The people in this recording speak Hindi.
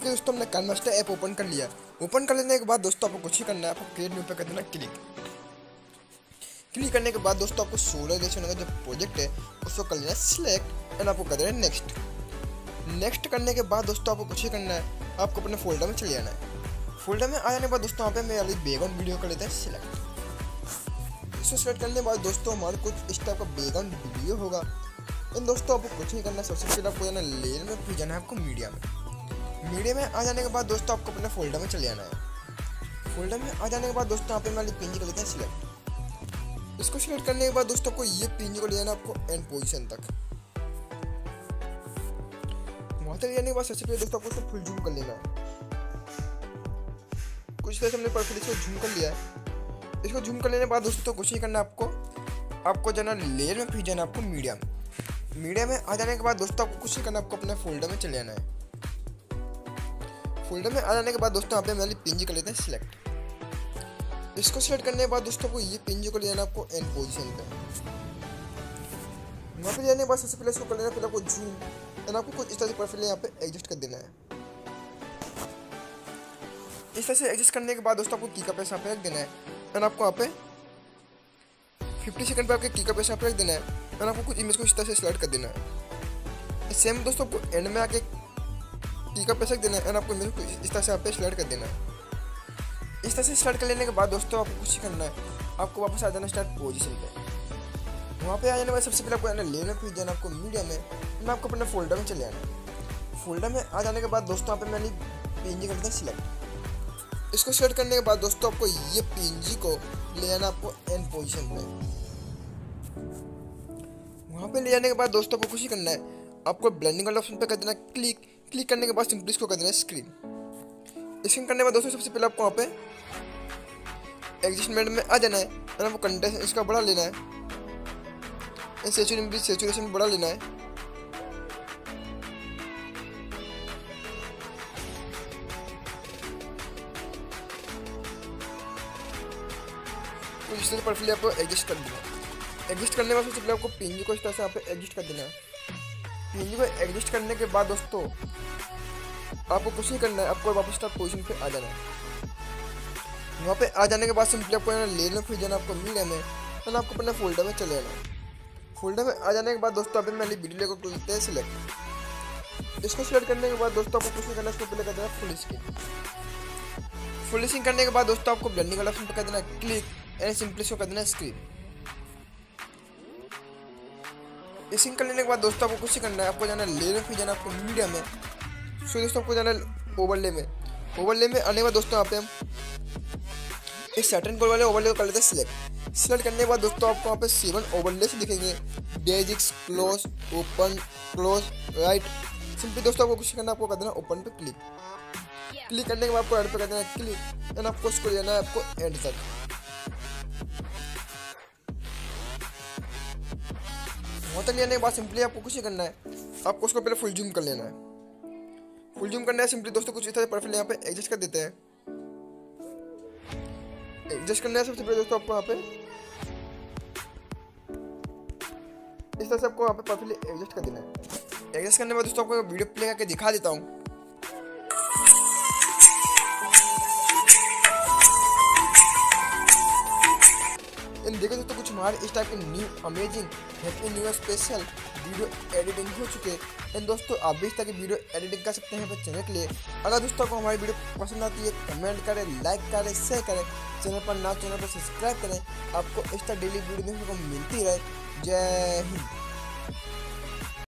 के दोस्तों हमने किनेमास्टर ऐप ओपन कर लिया। ओपन कर लेने के बाद दोस्तों आपको कुछ ही करना है, आपको क्रिएट न्यू पे कर देना क्लिक। क्लिक करने के बाद दोस्तों आपको सोलराइजेशन का जो प्रोजेक्ट है उसको कर लेना सिलेक्ट एंड आपको कर देना नेक्स्ट। नेक्स्ट करने के बाद दोस्तों आपको कुछ ही करना है, आपको अपने फोल्डर में चले जाना है। फोल्डर में आ जाने के बाद दोस्तों यहाँ पे मैं वाली बैकग्राउंड वीडियो कर लेते हैं सिलेक्ट। इसको सिलेक्ट करने के बाद दोस्तों हमारे कुछ इस टाइप का बैकग्राउंड वीडियो होगा। एंड दोस्तों आपको कुछ नहीं करना है, सबसे पहले आपको जाना लेयर में, फिर जाना है आपको मीडिया में। मीडिया में आ जाने के बाद दोस्तों आपको अपने फोल्डर में चले जाना है। फोल्डर में आ जाने के बाद दोस्तों यहाँ पे वाली पिंजी कर लेते हैं सिलेक्ट। इसको सिलेक्ट करने के बाद दोस्तों को ये पिंजी को ले जाना आपको एंड पोजीशन तक। वहाँ तक ले जाने के बाद सबसे पहले दोस्तों आपको फुल जूम कर लेना है। कुछ तरह से हमने परफेक्ट इसको जूम कर लिया है। इसको जूम कर लेने के बाद दोस्तों कुछ नहीं करना आपको जाना लेयर में, फिर जाना आपको मीडिया में। मीडिया में आ जाने के बाद दोस्तों आपको कुछ नहीं करना, आपको अपने फोल्डर में चले जाना है। फोल्डर में आ जाने के बाद दोस्तों यहाँ पे हमारी पिंजी कर लेते हैं सिलेक्ट। इसको सिलेक्ट करने के बाद दोस्तों को ये पिंजी को ले जाना आपको एंड पोजीशन पे। वहाँ पे जाने के बाद सबसे पहले इसको कर लेना, फिर आपको जूम एंड आपको कुछ इस तरह से परफेक्टली यहाँ पे एडजस्ट कर देना है। इस तरह से एडजस्ट करने के बाद दोस्तों आपको की का पैसा यहाँ पे रख देना है एंड आपको यहाँ पे 50 सेकंड पे आपके की का पैसा यहाँ पे रख देना है एंड आपको कुछ इमेज को इस तरह से सिलेक्ट कर देना है। सेम दोस्तों आपको एंड में आके की का पैसा रख देना है एंड आपको इमेज को इस तरह से यहाँ पे सिलेक्ट कर देना है। इस तरह से स्टार्ट कर लेने के बाद दोस्तों आपको कुछ करना है, आपको वापस आ जाना स्टार्ट पोजीशन पे। वहाँ पे आ जाने के बाद सबसे पहले आपको लेना, फिर जाना आपको मीडिया में, मैं आपको अपने फोल्डर में चले जाना। फोल्डर में आ जाने के बाद दोस्तों यहाँ पे मैंने पिंजी कर देना सिलेक्ट। इसको सिलेक्ट करने के बाद दोस्तों आपको ये पिंजी को ले जाना आपको एंड पोजीशन पे। वहाँ पे ले जाने के बाद दोस्तों आपको कुछ ही करना है, आपको ब्लेंडिंग वाला ऑप्शन पे कर देना क्लिक। क्लिक करने के बाद सिंपली इसको कर देना स्क्रीन। स्क्रीन करने के बाद दोस्तों सबसे पहले आपको वहाँ पे एडजस्टमेंट में आ जाना है और आपको कंटेंट इसका बढ़ा लेना है, सैचुरेशन बढ़ा लेना है। तो इस तरह से परफेक्टली आपको एडजस्ट कर देना है। एडजस्ट करने के बाद सबसे पहले आपको पिंजी को इस तरह से यहाँ पे एडजस्ट कर देना है। पिंजी को एडजस्ट करने के बाद दोस्तों आपको कुछ नहीं करना है, आपको वापस स्टार्ट पोजीशन पे आ जाना है। वहाँ पे आ जाने के बाद सिंपली आपको लेयर में, फिर जाना आपको मीडिया में और आपको अपने फोल्डर में चले जाना है। फोल्डर में आ जाने के बाद दोस्तों अभी मैंने वीडियो को लेते हैं सिलेक्ट। इसको सिलेक्ट करने के बाद दोस्तों आपको कुछ नहीं करना, इसको पहले कर देना फुल स्क्रीन। फुल स्क्रीन करने के बाद दोस्तों आपको ब्लेंडिंग वाला ऑप्शन पे कर देना क्लिक एंड सिंपली इसको कर देना स्क्रीन। स्क्रीन कर लेने के बाद दोस्तों आपको कुछ करना है, आपको जाना लेयर में, फिर जाना आपको मीडिया में। सो दोस्तों आपको जाना ओवरले में। ओवरले में आने के बाद दोस्तों यहाँ पे हम इस सैटर्न कोड वाले ओवरले को कर लेते हैं सिलेक्ट। सिलेक्ट करने के बाद दोस्तों आपको यहाँ पे 7 ओवरले से दिखेंगे, basics, close, open, close, right. Simply दोस्तों आपको कुछ करना, आपको कर देना ओपन पे क्लिक। क्लिक करने के बाद आपको एंड पे कर देना क्लिक एंड आपको इसको ले जाना है आपको एंड तक। वहाँ तक लेने के बाद सिंपली आपको कुछ ही करना है, आपको उसको पहले फुल जूम कर लेना है। फुल जूम करना है सिंपली दोस्तों कुछ इस तरह से परफेक्टली यहाँ पे एडजस्ट कर देते हैं। एडजस्ट करना है सबसे पहले दोस्तों आपको यहाँ पे इस तरह से आपको यहाँ पे परफेक्टली एडजस्ट कर देना है। एडजस्ट करने के बाद दोस्तों आपको वीडियो प्ले करके दिखा देता हूँ। देखो दोस्तों कुछ हमारे इस टाइप के new amazing happy new special video editing हो चुके हैं। एंड दोस्तों आप भी इस तरह की वीडियो एडिटिंग कर सकते हैं अपने चैनल के लिए। अगर दोस्तों को हमारी वीडियो पसंद आती है कमेंट करें, लाइक करें, शेयर करें। चैनल पर सब्सक्राइब करें, आपको इस तरह डेली वीडियो देखने को मिलती रहे। जय हिंद।